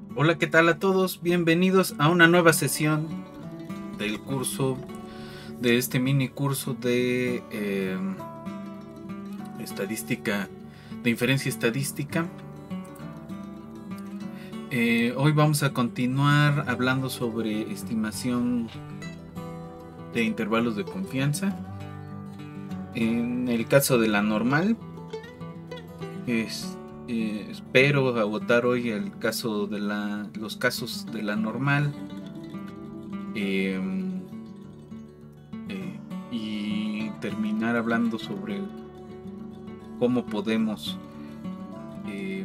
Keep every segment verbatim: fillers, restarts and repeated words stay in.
Hola, ¿qué tal a todos? Bienvenidos a una nueva sesión del curso, de este mini curso de eh, estadística, de inferencia estadística. Eh, hoy vamos a continuar hablando sobre estimación de intervalos de confianza. En el caso de la normal, es, eh, espero agotar hoy el caso de la, los casos de la normal. Eh, eh, y terminar hablando sobre cómo podemos eh,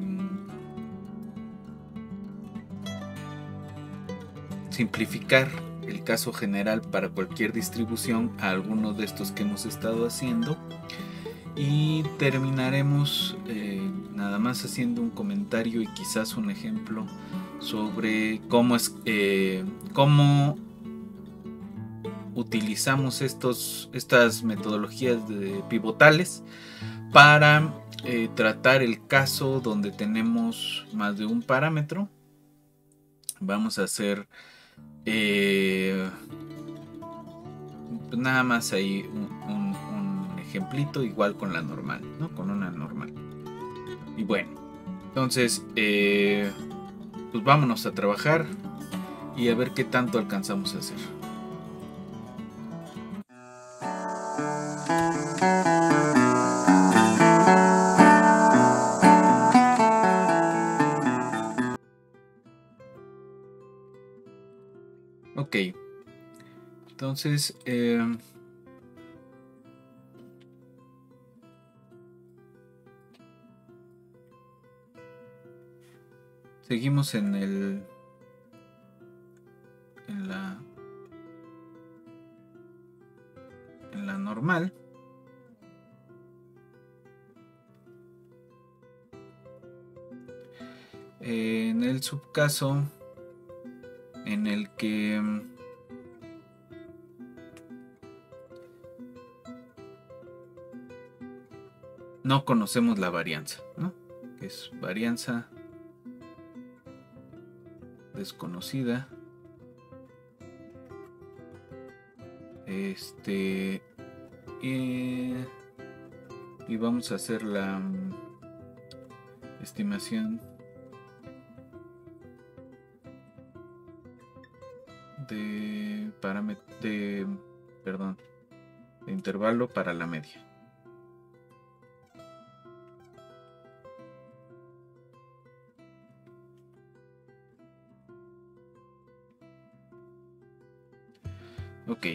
simplificar el caso general para cualquier distribución a alguno de estos que hemos estado haciendo, y terminaremos eh, nada más haciendo un comentario y quizás un ejemplo sobre cómo es eh, cómo utilizamos estos, estas metodologías de pivotales para eh, tratar el caso donde tenemos más de un parámetro. Vamos a hacer eh, nada más ahí un, un, un ejemplito igual con la normal, ¿no? Con una normal. Y bueno, entonces eh, pues vámonos a trabajar y a ver qué tanto alcanzamos a hacer. Ok, entonces eh, seguimos en el en la en la normal. Eh, en el subcaso en el que no conocemos la varianza, ¿no? Que es varianza desconocida. Este y, y vamos a hacer la um, estimación de parámetro de perdón de intervalo para la media. Ok,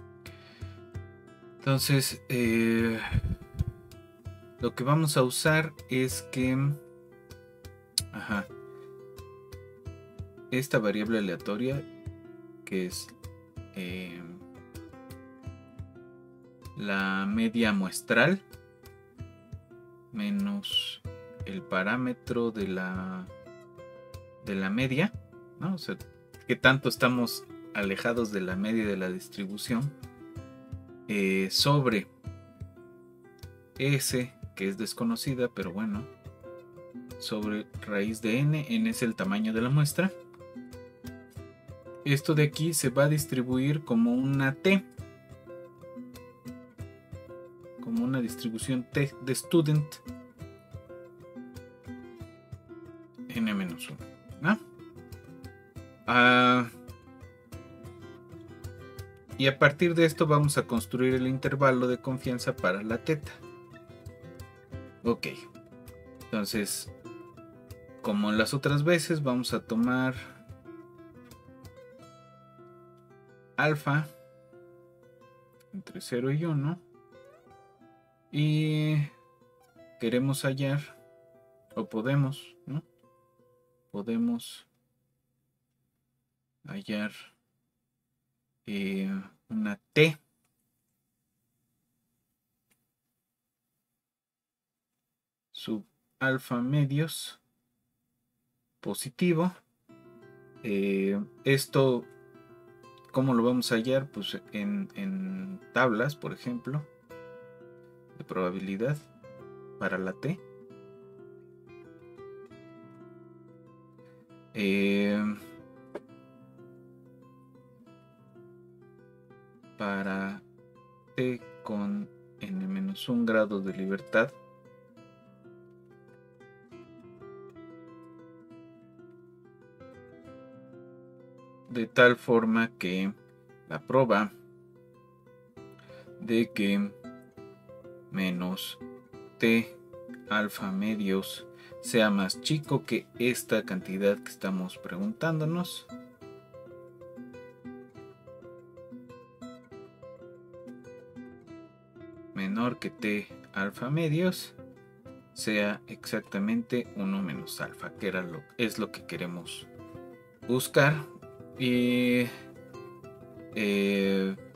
entonces eh, lo que vamos a usar es que ajá, esta variable aleatoria que es eh, la media muestral menos el parámetro de la de la media, ¿no? O sea, que tanto estamos alejados de la media de la distribución, eh, sobre S, que es desconocida, pero bueno, sobre raíz de n, n es el tamaño de la muestra. Esto de aquí se va a distribuir como una t, como una distribución t de student n menos uno, ¿no? Ah, y a partir de esto vamos a construir el intervalo de confianza para la teta. Ok, entonces como las otras veces vamos a tomar alfa entre cero y uno y queremos hallar, o podemos, ¿no? Podemos hallar eh, una t sub alfa medios positivo. Eh, esto, ¿cómo lo vamos a hallar? Pues en, en tablas, por ejemplo, de probabilidad para la t. Eh, para t con n menos un grado de libertad, de tal forma que la prueba de que menos t alfa medios sea más chico que esta cantidad que estamos preguntándonos, menor que t alfa medios, sea exactamente uno menos alfa, que era lo, es lo que queremos buscar. Y eh,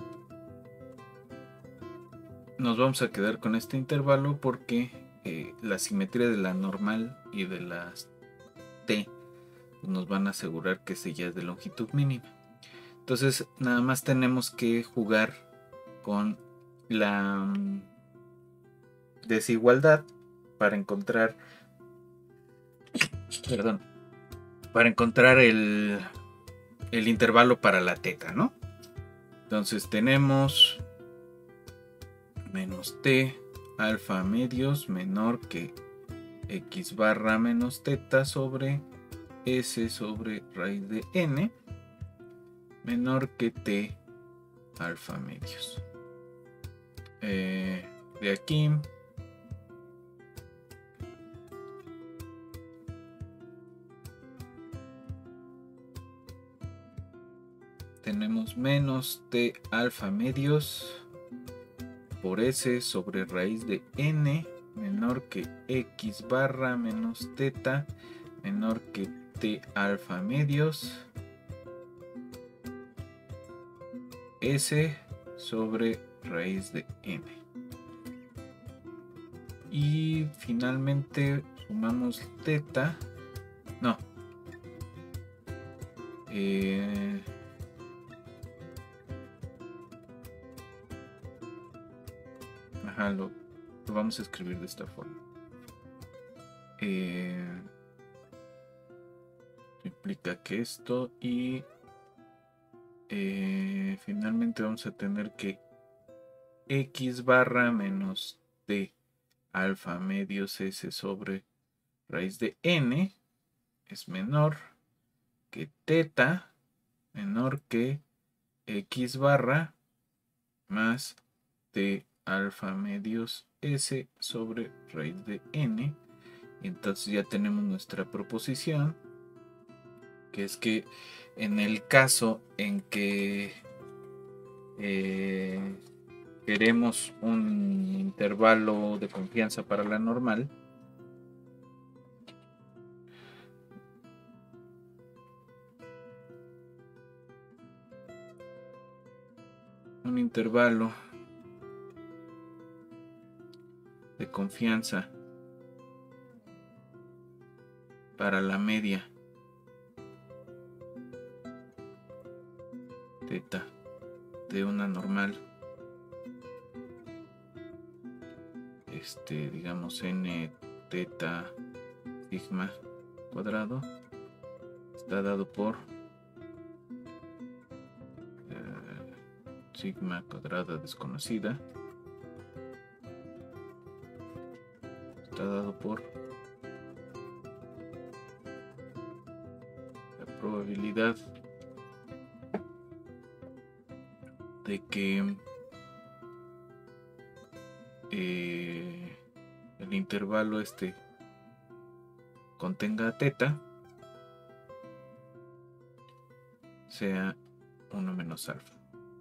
nos vamos a quedar con este intervalo porque eh, la simetría de la normal y de las t nos van a asegurar que ese ya es de longitud mínima. Entonces nada más tenemos que jugar con la desigualdad para encontrar perdón para encontrar el, el intervalo para la teta, ¿no? Entonces tenemos menos t alfa medios menor que x barra menos teta sobre s sobre raíz de n menor que t alfa medios. Eh, de aquí tenemos menos t alfa medios por s sobre raíz de n menor que x barra menos teta menor que t alfa medios s sobre raíz de n. Y finalmente sumamos teta. No. Eh, ajá, lo, lo vamos a escribir de esta forma. Eh, implica que esto y eh, finalmente vamos a tener que x barra menos t alfa medios s sobre raíz de n es menor que teta menor que x barra más t alfa medios s sobre raíz de n. Y entonces ya tenemos nuestra proposición, que es que en el caso en que eh, queremos un intervalo de confianza para la normal, un intervalo de confianza para la media teta de una normal, este digamos n teta sigma cuadrado, está dado por eh, sigma cuadrada desconocida, está dado por la probabilidad de que eh, el intervalo este contenga teta sea uno menos alfa.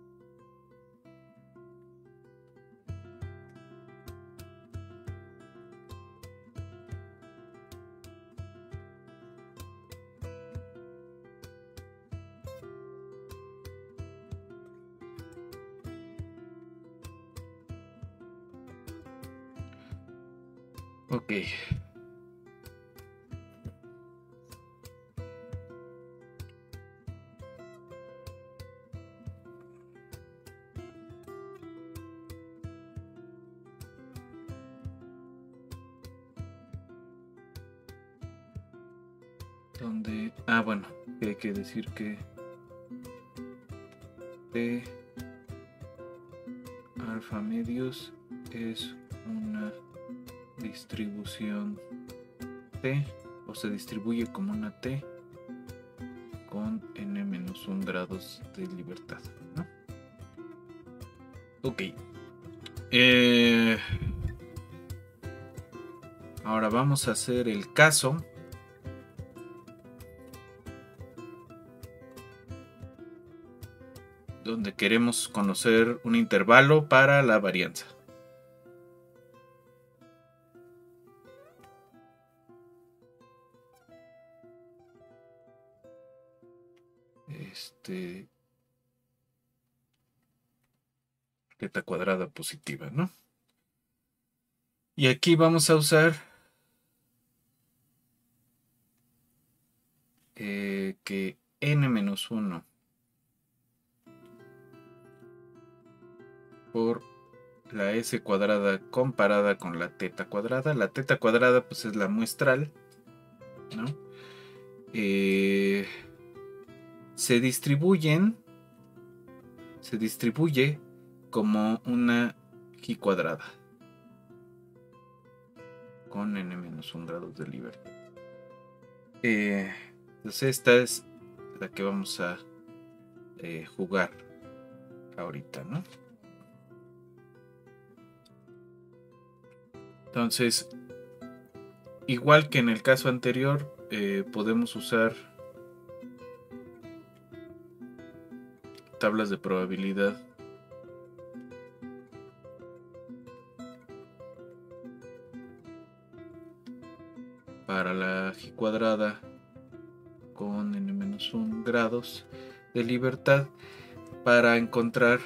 Ok. donde, ah bueno, hay que decir que T alfa medios es una distribución T, o se distribuye como una T con n menos uno grados de libertad, ¿no? Ok. Eh, ahora vamos a hacer el caso donde queremos conocer un intervalo para la varianza. Este teta cuadrada positiva, ¿no? Y aquí vamos a usar eh, que n menos uno por la s cuadrada comparada con la teta cuadrada. La teta cuadrada pues es la muestral, ¿no? Eh, se distribuyen, se distribuye como una g cuadrada con n menos uno grados de libertad. Eh, entonces esta es la que vamos a eh, jugar ahorita, ¿no? Entonces, igual que en el caso anterior, eh, podemos usar tablas de probabilidad para la g cuadrada con n menos uno grados de libertad para encontrar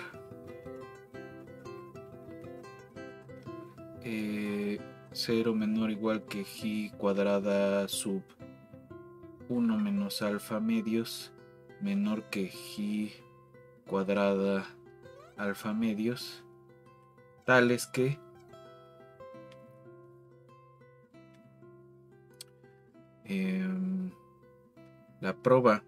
eh, cero menor o igual que g cuadrada sub uno menos alfa medios menor que g cuadrada alfa medios, tales que eh, la proba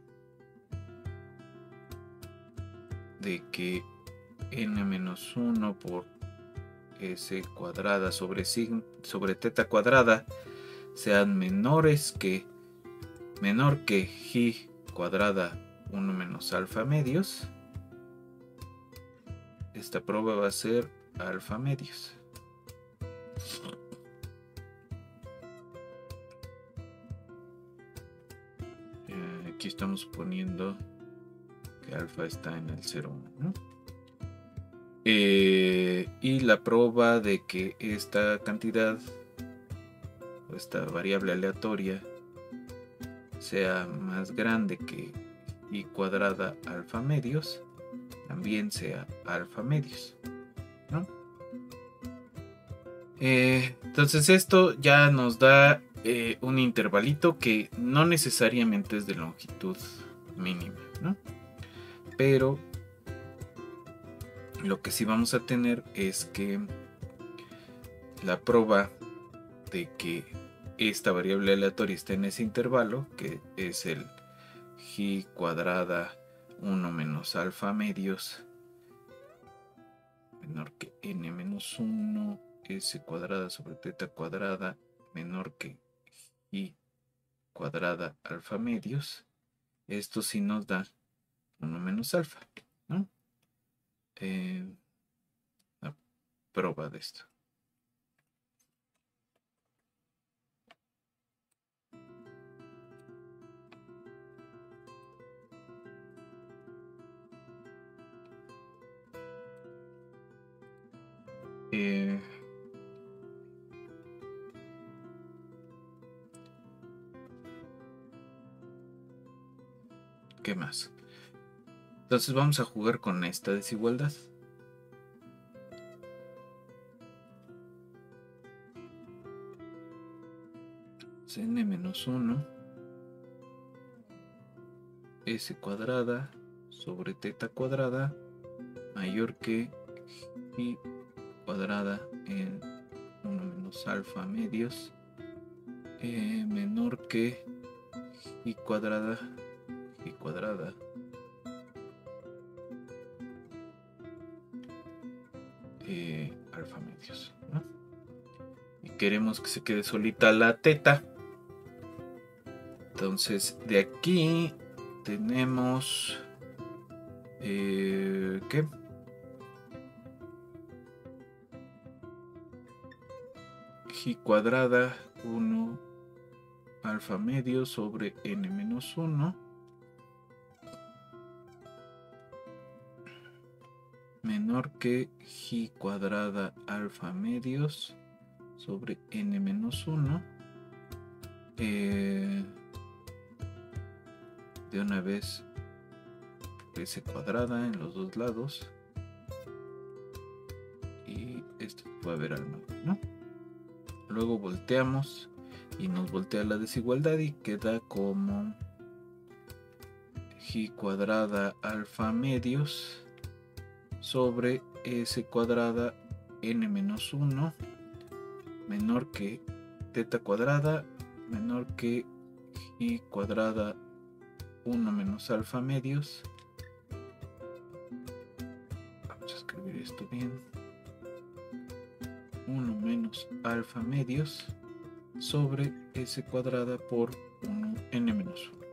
de que n menos uno por s cuadrada sobre, sobre teta cuadrada sean menores que menor que g cuadrada uno menos alfa medios. Esta prueba va a ser alfa medios. Eh, aquí estamos poniendo que alfa está en el cero uno, ¿no? Eh, y la prueba de que esta cantidad, o esta variable aleatoria, sea más grande que y cuadrada alfa medios, también sea alfa medios, ¿no? Eh, entonces esto ya nos da eh, un intervalito que no necesariamente es de longitud mínima, ¿no? Pero lo que sí vamos a tener es que la prueba de que esta variable aleatoria está en ese intervalo, que es el g cuadrada uno menos alfa medios menor que n menos uno, s cuadrada sobre teta cuadrada menor que g cuadrada alfa medios. Esto sí nos da uno menos alfa, ¿no? Eh, la prueba de esto. Eh, ¿Qué más? Entonces vamos a jugar con esta desigualdad. N menos uno s cuadrada sobre teta cuadrada mayor que g cuadrada en uno menos alfa medios eh, menor que y cuadrada y cuadrada eh, alfa medios, ¿no? Y queremos que se quede solita la teta. Entonces de aquí tenemos eh, ¿qué? G cuadrada uno alfa medio sobre n menos uno menor que G cuadrada alfa medios sobre n menos uno. Eh, de una vez S cuadrada en los dos lados y esto puede haber al medio, ¿no? Luego volteamos y nos voltea la desigualdad y queda como G cuadrada alfa medios sobre S cuadrada n menos uno menor que teta cuadrada menor que G cuadrada uno menos alfa medios. Vamos a escribir esto bien. uno menos alfa medios sobre S cuadrada por uno n menos uno.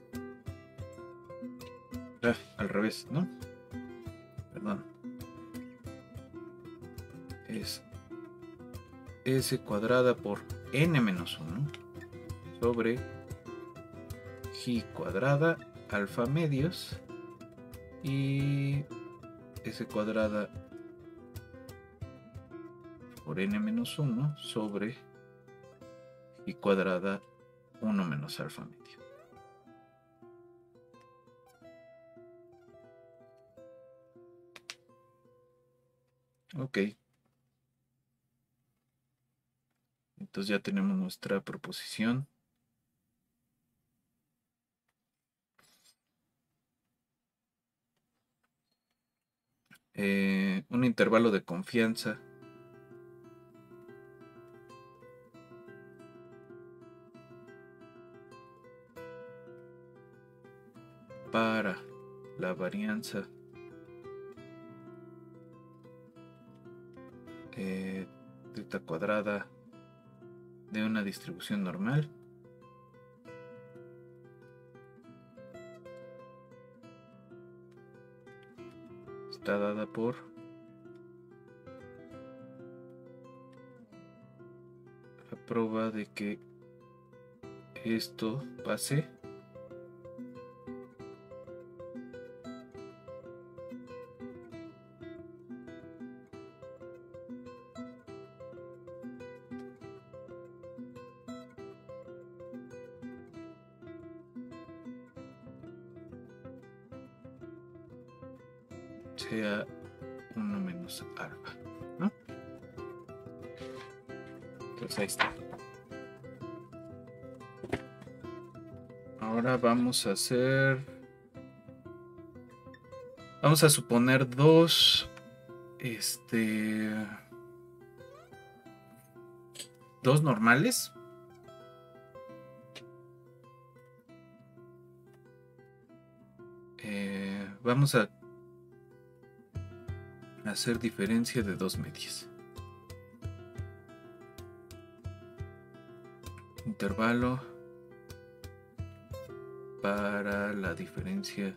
Ah, al revés, ¿no? Perdón. Es S cuadrada por n menos uno sobre G cuadrada alfa medios y S cuadrada por n menos uno sobre G cuadrada uno menos alfa medio. Ok. Entonces ya tenemos nuestra proposición. Eh, un intervalo de confianza para la varianza eh, teta cuadrada de una distribución normal está dada por la prueba de que esto pase sea uno menos alfa, ¿no? Pues ahí está. Ahora vamos a hacer, vamos a suponer dos, este, dos normales. Eh, vamos a hacer diferencia de dos medias. Intervalo para la diferencia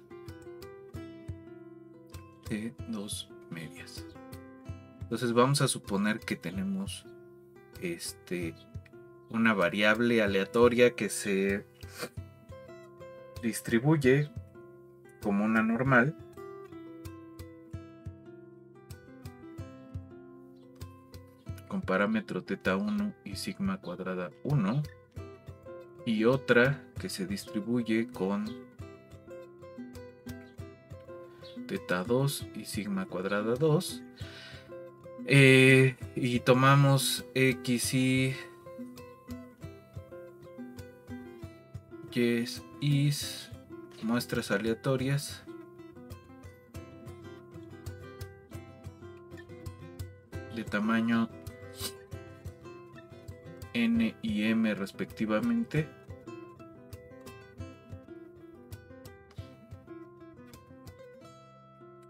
de dos medias. Entonces vamos a suponer que tenemos este una variable aleatoria que se distribuye como una normal con parámetro teta uno y sigma cuadrada uno, y otra que se distribuye con teta dos y sigma cuadrada dos, eh, y tomamos x y y muestras aleatorias de tamaño n y m respectivamente,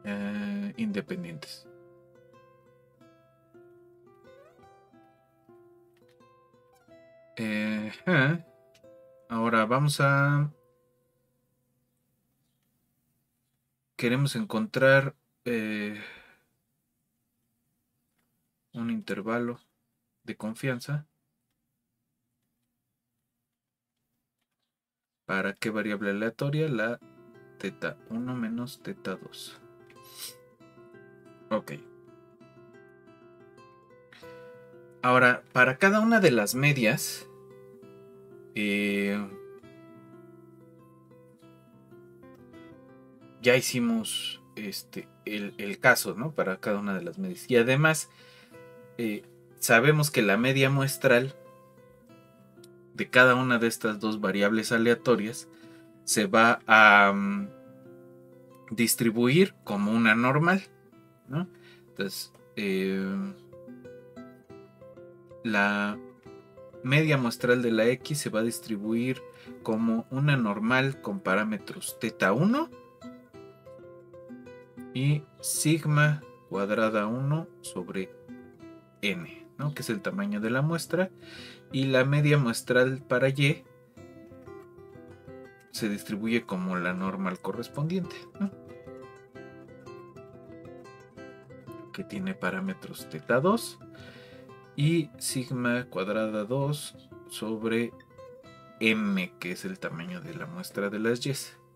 eh, independientes. Eh, eh. Ahora vamos a... Queremos encontrar eh, un intervalo de confianza. ¿Para qué variable aleatoria? La teta uno menos teta dos. Ok. Ahora, para cada una de las medias, eh, ya hicimos este, el, el caso, ¿no? Para cada una de las medias. Y además, eh, sabemos que la media muestral de cada una de estas dos variables aleatorias se va a um, distribuir como una normal, ¿no? Entonces, eh, la media muestral de la X se va a distribuir como una normal con parámetros teta uno y sigma cuadrada uno sobre n, ¿no? Que es el tamaño de la muestra, y la media muestral para Y se distribuye como la normal correspondiente, ¿no? Que tiene parámetros teta dos y sigma cuadrada dos sobre m, que es el tamaño de la muestra de las Y.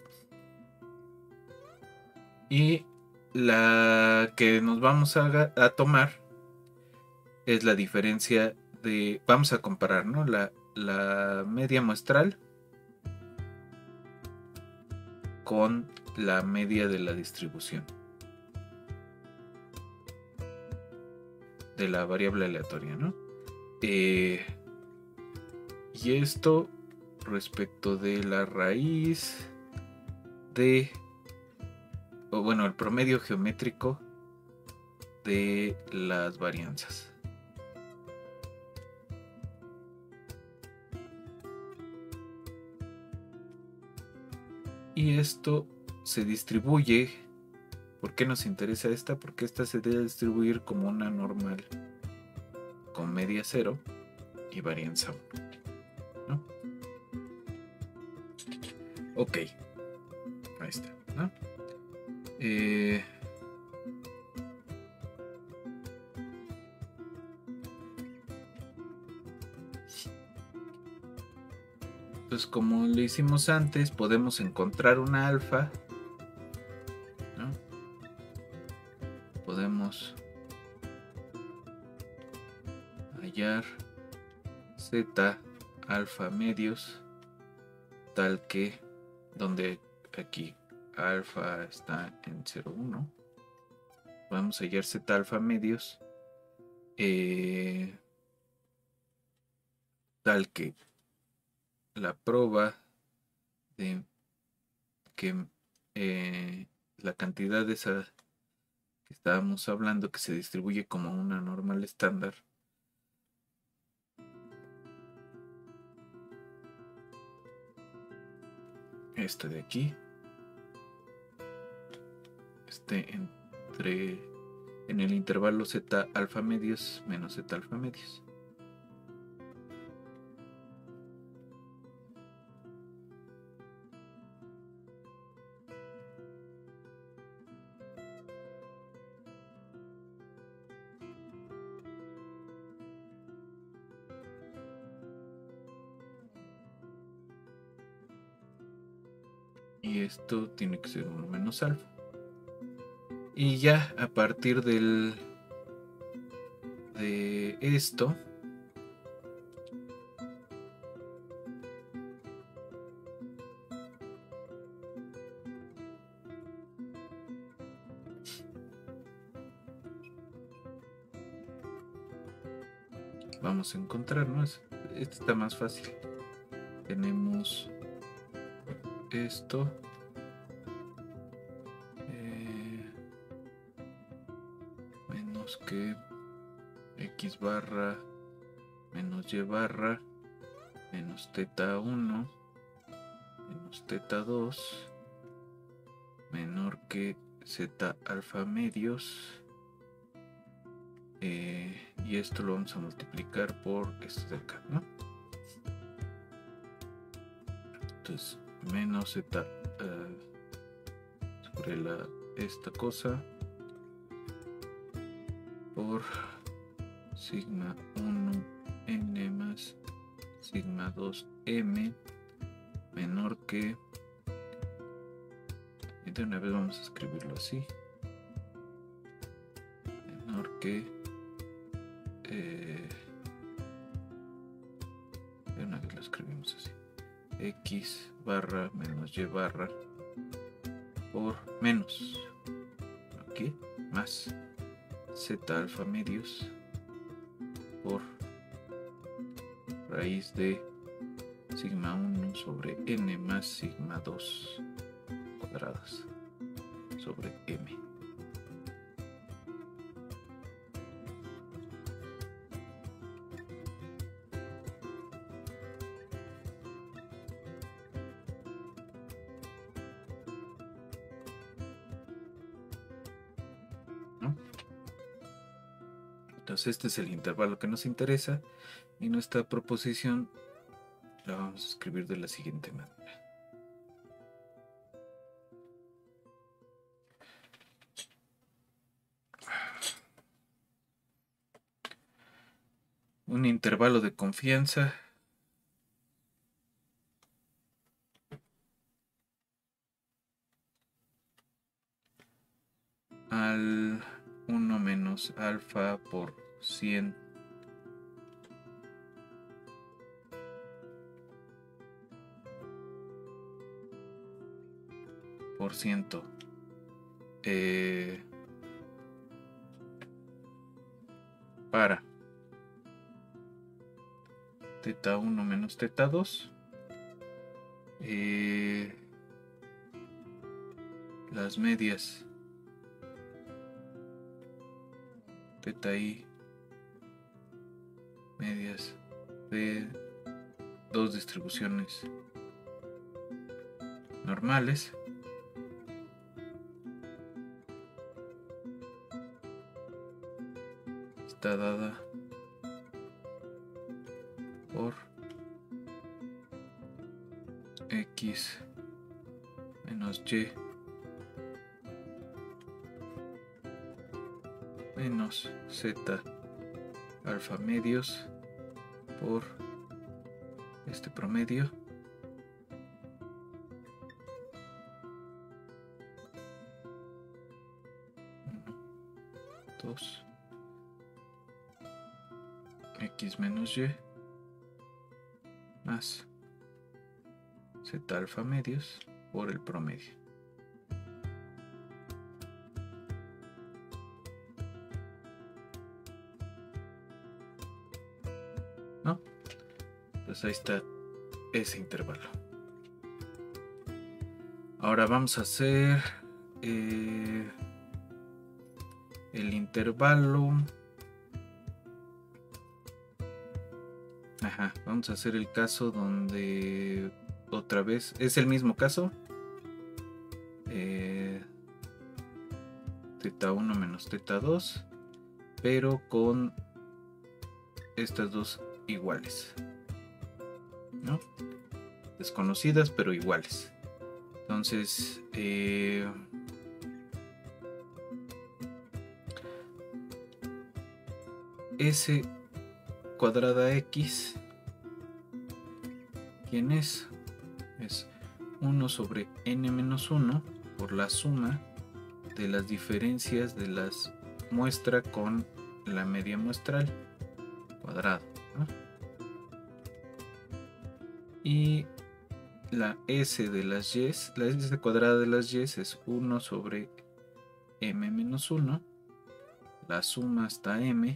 Y la que nos vamos a, a tomar es la diferencia de... Vamos a comparar, ¿no? La, la media muestral con la media de la distribución de la variable aleatoria, ¿no? Eh, y esto respecto de la raíz de... o bueno, el promedio geométrico de las varianzas. Y esto se distribuye. ¿Por qué nos interesa esta? Porque esta se debe distribuir como una normal con media cero y varianza uno, ¿no? Ok, ahí está, ¿no? Eh, Entonces, como lo hicimos antes, podemos encontrar una alfa, ¿no? Podemos hallar z alfa medios, tal que donde aquí alfa está en cero uno, podemos hallar z alfa medios eh, tal que la proba de que eh, la cantidad de esa que estábamos hablando, que se distribuye como una normal estándar, esta de aquí, esté entre en el intervalo z alfa medios menos z alfa medios. Y esto tiene que ser uno menos alfa. Y ya a partir del de esto, vamos a encontrarnos. Este está más fácil. Tenemos esto. Eh, menos que x barra menos y barra menos teta uno menos teta dos menor que Z alfa medios. Eh, y esto lo vamos a multiplicar por esto de acá, ¿no? Entonces, menos Z uh, sobre la, esta cosa por sigma uno n más sigma dos m menor que, y de una vez vamos a escribirlo así, menor que eh, de una vez lo escribimos así, x barra menos y barra por menos aquí más z alfa medios por raíz de sigma uno sobre n más sigma dos cuadradas sobre m. ¿No? Entonces este es el intervalo que nos interesa y nuestra proposición la vamos a escribir de la siguiente manera. Un intervalo de confianza al uno menos alfa por cien por ciento eh, para teta uno menos teta dos, eh, las medias teta i medias de dos distribuciones normales está dada por x menos y menos z alfa medios por este promedio uno, dos, x menos y más z alfa medios por el promedio. ¿No? Pues ahí está ese intervalo. Ahora vamos a hacer eh, el intervalo. Ajá, vamos a hacer el caso donde otra vez es el mismo caso. Eh, teta uno menos teta dos, pero con estas dos iguales, ¿no? Desconocidas pero iguales. Entonces eh, S cuadrada x, ¿quién es? Es uno sobre n menos uno por la suma de las diferencias de las muestra con la media muestral cuadrado, ¿no? Y la s de las y, la s cuadrada de las y es uno sobre m menos uno, la suma hasta m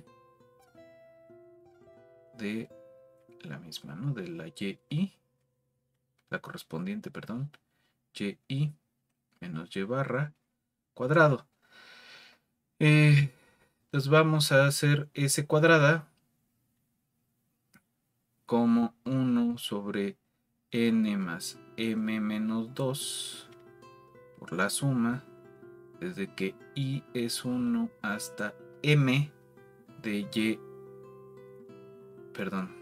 de la misma, ¿no? De la y, la correspondiente, perdón, y menos y barra cuadrado. Eh, entonces vamos a hacer s cuadrada como uno sobre n más m menos dos por la suma desde que i es uno hasta m de y, perdón,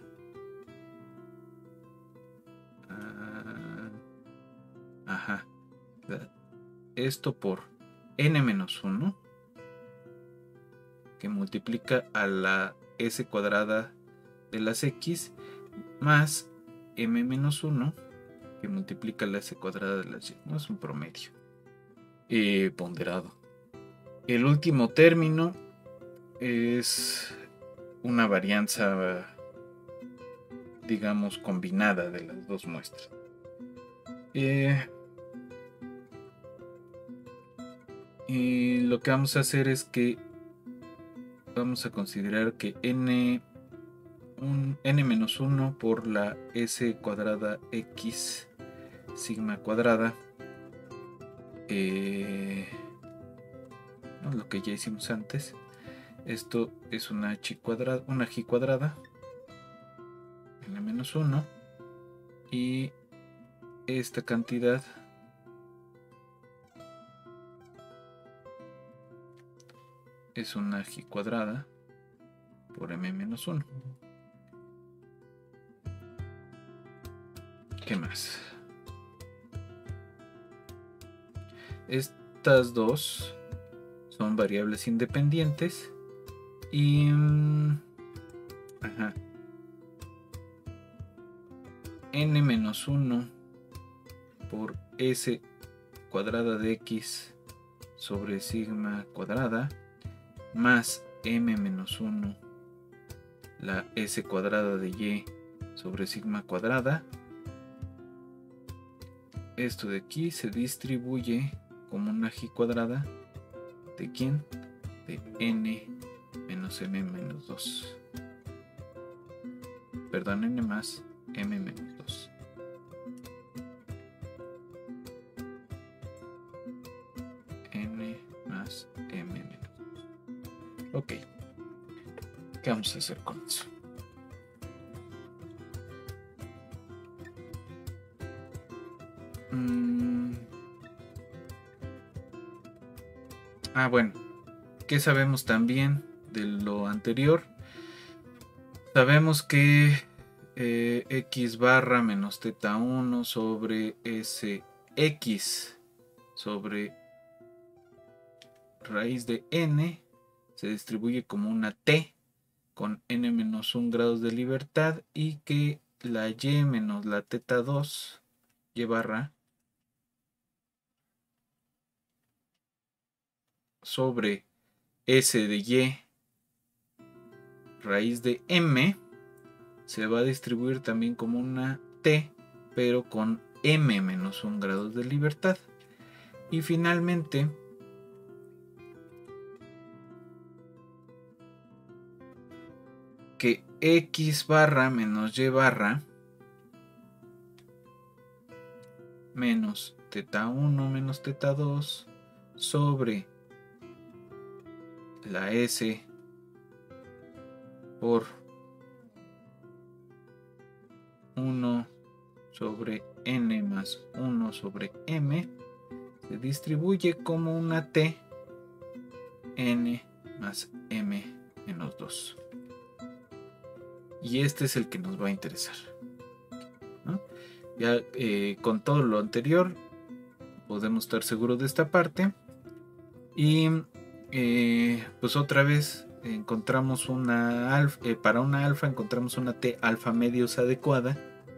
uh, ajá, esto por n menos uno, que multiplica a la s cuadrada de las x, más m menos uno, que multiplica la s cuadrada de las y. No es un promedio eh, ponderado. El último término es una varianza, digamos, combinada de las dos muestras. Eh, y lo que vamos a hacer es que vamos a considerar que n, un, n menos uno por la s cuadrada x sigma cuadrada, eh, no, lo que ya hicimos antes, esto es una h cuadrada, una g cuadrada, n menos uno, y esta cantidad es una g cuadrada por m menos uno. ¿Qué más? Estas dos son variables independientes y ajá, n menos uno por s cuadrada de x sobre sigma cuadrada más m menos uno la s cuadrada de y sobre sigma cuadrada. Esto de aquí se distribuye como una g cuadrada de quién, de n menos m menos dos, perdón, n más m menos dos. N más m menos dos. Ok, ¿qué vamos a hacer con eso? Mm. Ah, bueno, ¿qué sabemos también de lo anterior? Sabemos que eh, x barra menos teta uno sobre sx sobre raíz de n se distribuye como una t con n menos un grados de libertad, y que la y menos la teta dos, y barra, sobre s de y raíz de m se va a distribuir también como una t, pero con m menos un grados de libertad. Y finalmente que x barra menos y barra menos teta uno menos teta dos sobre la s por uno sobre n más uno sobre m se distribuye como una t n más m menos dos. Y este es el que nos va a interesar, ¿no? Ya eh, con todo lo anterior podemos estar seguros de esta parte. Y eh, pues otra vez encontramos una alfa, eh, para una alfa encontramos una t alfa medios adecuada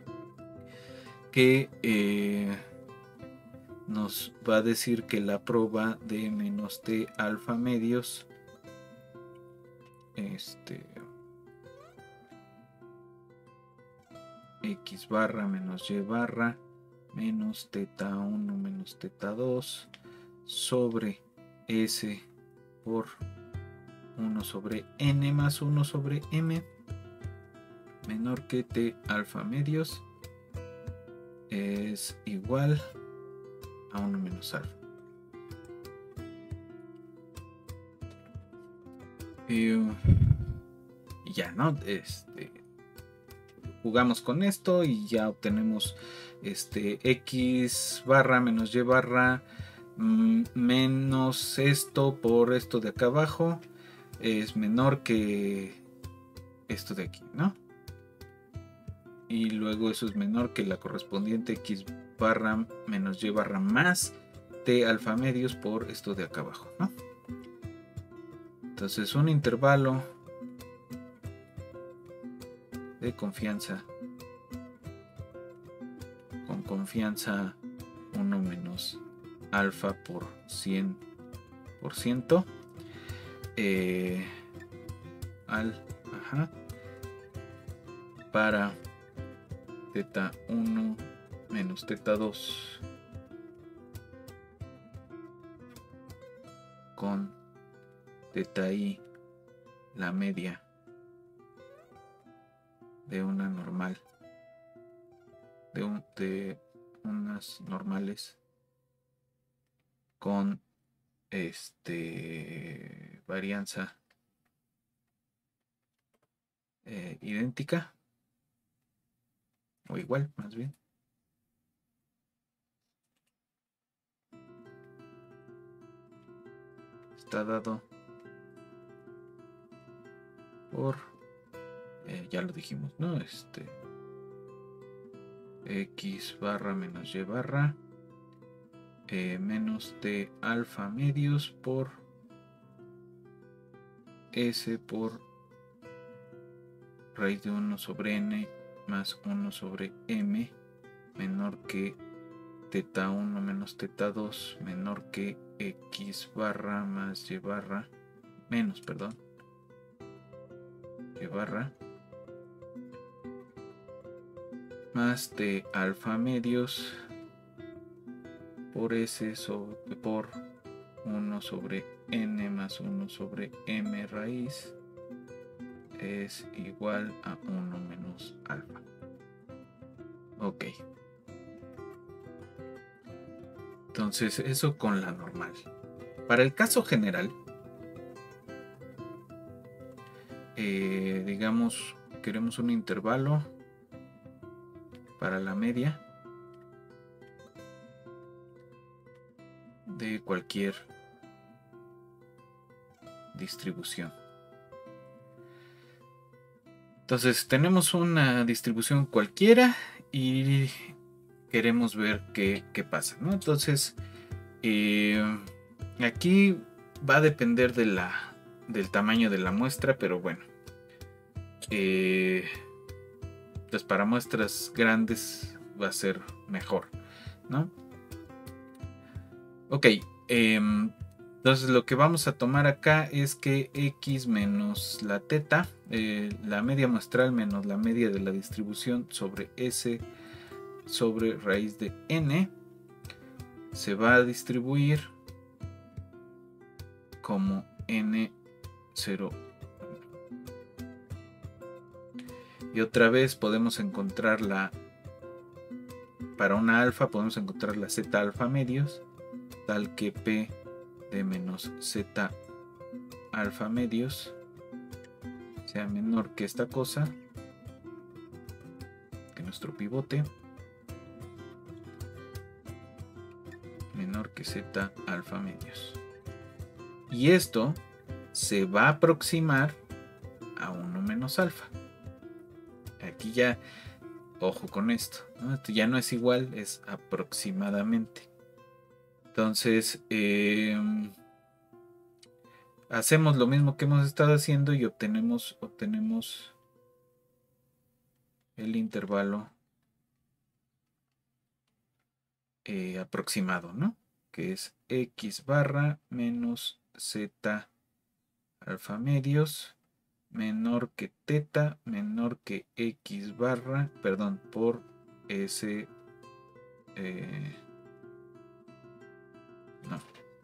que eh, nos va a decir que la proba de menos t alfa medios este x barra menos y barra menos teta uno menos teta dos sobre s por uno sobre n más uno sobre m menor que t alfa medios es igual a uno menos alfa. Y, y ya, ¿no? Este, jugamos con esto y ya obtenemos este x barra menos y barra mm, menos esto por esto de acá abajo es menor que esto de aquí, ¿no? Y luego eso es menor que la correspondiente x barra menos y barra más t alfa medios por esto de acá abajo, ¿no? Entonces un intervalo de confianza con confianza uno menos alfa por cien por ciento eh, al ajá, para teta uno menos teta dos con teta i la media de una normal de, un, de unas normales con este varianza eh, idéntica o igual, más bien. Está dado por eh, ya lo dijimos, ¿no? Este x barra menos y barra eh, menos t alfa medios por s por raíz de uno sobre n más uno sobre m menor que teta uno menos teta dos menor que x barra más y barra menos, perdón, y barra más t alfa medios por s sobre, por uno sobre n más uno sobre m raíz es igual a uno menos alfa. Ok. Entonces eso con la normal. Para el caso general, eh, digamos, queremos un intervalo para la media de cualquier distribución. Entonces tenemos una distribución cualquiera y queremos ver qué, qué pasa, ¿no? Entonces eh, aquí va a depender de la, del tamaño de la muestra, pero bueno, eh, pues para muestras grandes va a ser mejor, ¿no? Ok, eh, entonces lo que vamos a tomar acá es que x menos la teta, eh, la media muestral menos la media de la distribución sobre s sobre raíz de n se va a distribuir como n cero. Y otra vez podemos encontrar la, para una alfa podemos encontrar la z alfa medios, tal que p de menos z alfa medios sea menor que esta cosa, que nuestro pivote, menor que z alfa medios. Y esto se va a aproximar a uno menos alfa. Aquí ya, ojo con esto, ¿no? Esto ya no es igual, es aproximadamente. Entonces, eh, hacemos lo mismo que hemos estado haciendo y obtenemos, obtenemos el intervalo eh, aproximado, ¿no? Que es x barra menos z alfa medios menor que teta menor que x barra, perdón, por s, eh, no,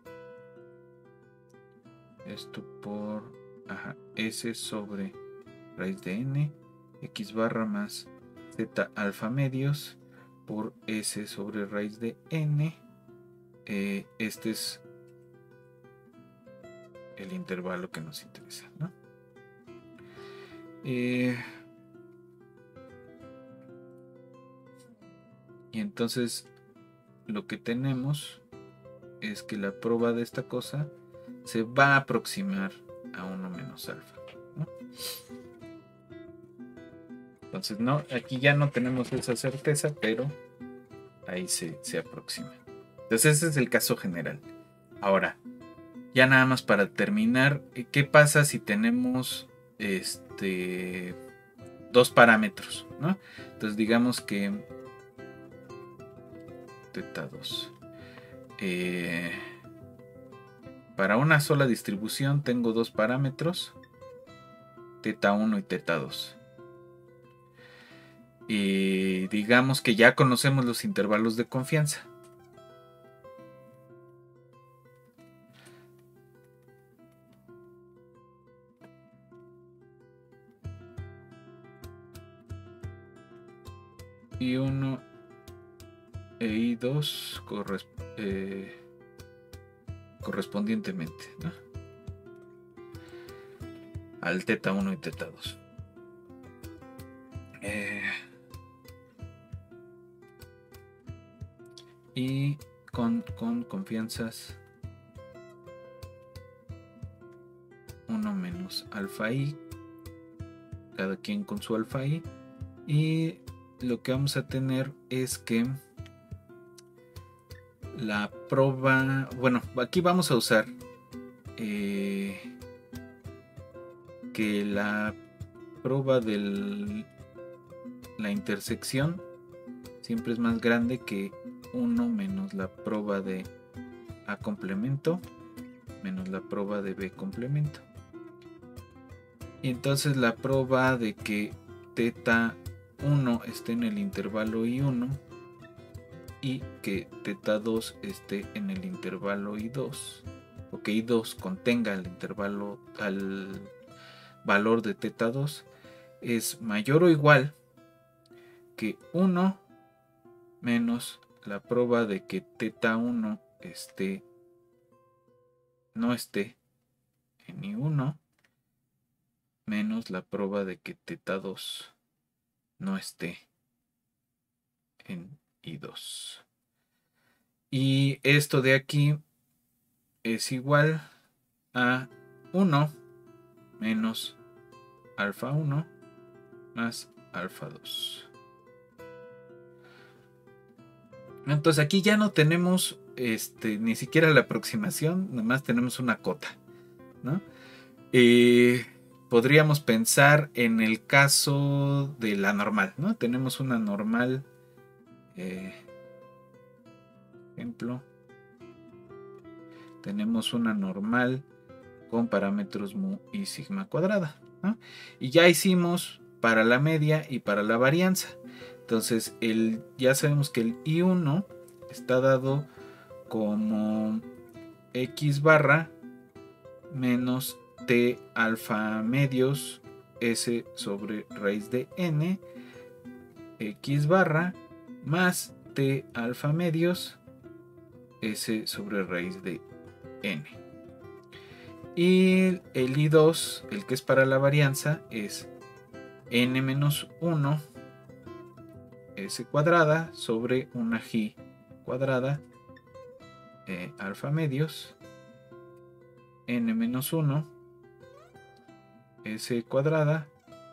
esto por ajá, s sobre raíz de n, x barra más z alfa medios por s sobre raíz de n. Eh, este es el intervalo que nos interesa, ¿no? Eh, y entonces lo que tenemos es que la proba de esta cosa se va a aproximar a uno menos alfa, ¿no? Entonces, no, aquí ya no tenemos esa certeza, pero ahí se, se aproxima. Entonces, ese es el caso general. Ahora, ya nada más para terminar, ¿qué pasa si tenemos este dos parámetros, ¿no? Entonces, digamos que teta dos. Eh, para una sola distribución tengo dos parámetros, teta uno y teta dos. Y digamos que ya conocemos los intervalos de confianza. I uno e I dos corresp eh, correspondientemente, ¿no? Al teta uno y teta dos. Eh, y con, con confianzas uno menos alfa i, cada quien con su alfa i, y lo que vamos a tener es que la proba, bueno, aquí vamos a usar eh, que la proba de la intersección siempre es más grande que uno menos la proba de A complemento menos la proba de B complemento. Y entonces la proba de que teta uno esté en el intervalo I uno y que teta dos esté en el intervalo I dos, o que I dos contenga el intervalo al valor de teta dos, es mayor o igual que uno menos la proba de que teta uno esté no esté en I uno menos la proba de que teta dos no esté en I dos. Y esto de aquí es igual a uno menos alfa uno más alfa dos. Entonces aquí ya no tenemos este, ni siquiera la aproximación, nada más tenemos una cota, ¿no? Eh, podríamos pensar en el caso de la normal, ¿no? Tenemos una normal, eh, ejemplo, tenemos una normal con parámetros mu y sigma cuadrada, ¿no? Y ya hicimos para la media y para la varianza. Entonces el, ya sabemos que el I uno está dado como X barra menos T alfa medios S sobre raíz de N X barra más T alfa medios S sobre raíz de N. Y el I dos, el que es para la varianza, es N menos uno S cuadrada sobre una G cuadrada eh, alfa medios N menos uno S cuadrada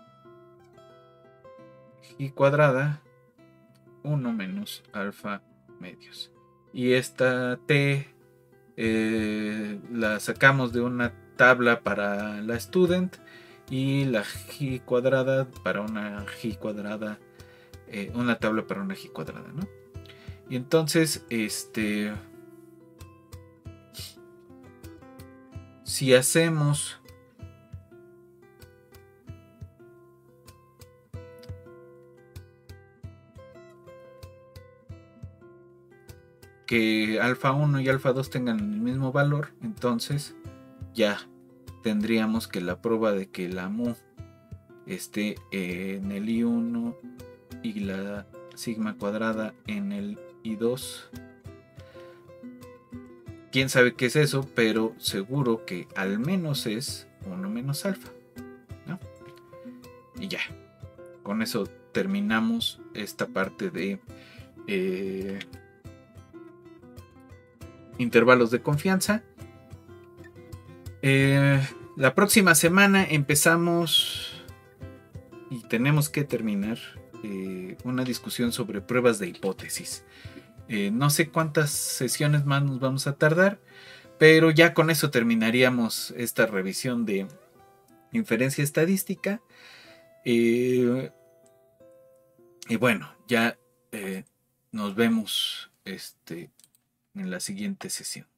G cuadrada uno menos alfa medios. Y esta T eh, la sacamos de una tabla para la student y la G cuadrada para una G cuadrada, eh, una tabla para una G cuadrada, ¿no? Y entonces, este, si hacemos que alfa uno y alfa dos tengan el mismo valor, entonces ya tendríamos que la prueba de que la mu esté en el I uno y la sigma cuadrada en el I dos. Quién sabe qué es eso, pero seguro que al menos es uno menos alfa, ¿no? Y ya, con eso terminamos esta parte de eh, intervalos de confianza. Eh, la próxima semana empezamos y tenemos que terminar eh, una discusión sobre pruebas de hipótesis. Eh, no sé cuántas sesiones más nos vamos a tardar, pero ya con eso terminaríamos esta revisión de inferencia estadística. Eh, y bueno, ya eh, nos vemos este, en la siguiente sesión.